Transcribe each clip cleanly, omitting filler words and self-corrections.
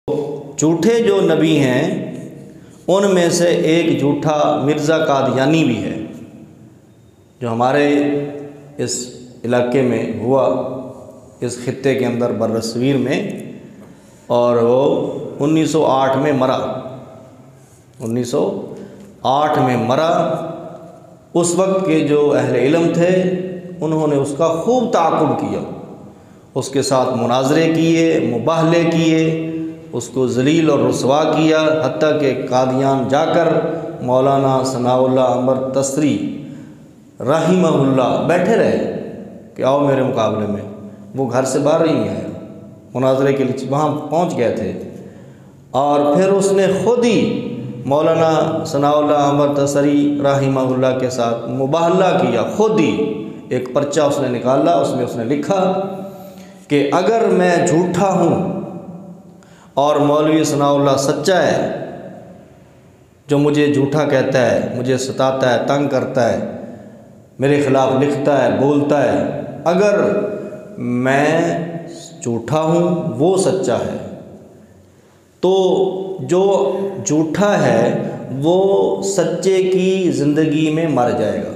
झूठे जो नबी हैं उनमें से एक झूठा मिर्ज़ा कादियानी भी है, जो हमारे इस इलाके में हुआ, इस खित्ते के अंदर बर्रसगीर में, और वो 1908 में मरा। 1908 में मरा। उस वक्त के जो अहले इल्म थे उन्होंने उसका खूब ताक़ुब किया, उसके साथ मुनाज़रे किए, मुबाहले किए, उसको ज़लील और रुसवा किया, हत्ता कि कादियान जाकर मौलाना सनाउल्लाह अमर तसरी रहिमहुल्लाह बैठे रहे कि आओ मेरे मुकाबले में। वो घर से बाहर ही नहीं आया, मुनाज़रे के लिए वहाँ पहुँच गए थे। और फिर उसने ख़ुद ही मौलाना सनाउल्लाह अमर तसरी रहिमहुल्लाह के साथ मुबाहला किया। ख़ुद ही एक पर्चा उसने निकाला, उसमें उसने लिखा कि अगर मैं झूठा हूँ और मौलवी सनाउल्लाह सच्चा है, जो मुझे झूठा कहता है, मुझे सताता है, तंग करता है, मेरे ख़िलाफ़ लिखता है, बोलता है, अगर मैं झूठा हूँ वो सच्चा है, तो जो झूठा है वो सच्चे की ज़िंदगी में मर जाएगा।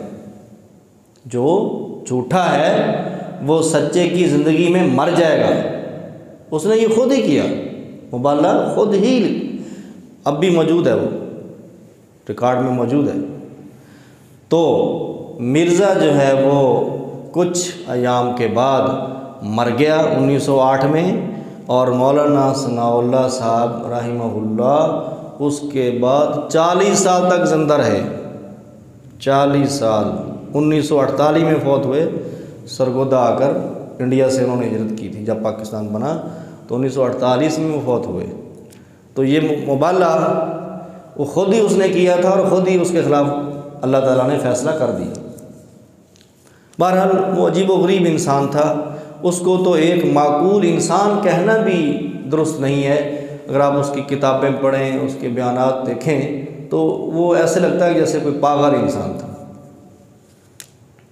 जो झूठा है वो सच्चे की ज़िंदगी में मर जाएगा। उसने ये खुद ही किया, मुबाला खुद ही, अब भी मौजूद है, वो रिकॉर्ड में मौजूद है। तो मिर्ज़ा जो है वो कुछ अयाम के बाद मर गया 1908 में, और मौलाना सनाउल्लाह साहब रहिमहुल्लाह उसके बाद 40 साल तक ज़िंदा रहे। 40 साल। 1948 में फ़ौत हुए, सरगोदा आकर इंडिया से उन्होंने हिजरत की थी जब पाकिस्तान बना, तो 1948 में वो फ़ौत हुए। तो ये मुबाला वो ख़ुद ही उसने किया था और ख़ुद ही उसके ख़िलाफ़ अल्लाह ताला ने फ़ैसला कर दिया। बहरहाल वो अजीब व गरीब इंसान था, उसको तो एक माकूल इंसान कहना भी दुरुस्त नहीं है। अगर आप उसकी किताबें पढ़ें, उसके बयानात देखें, तो वो ऐसे लगता है जैसे कोई पागल इंसान था।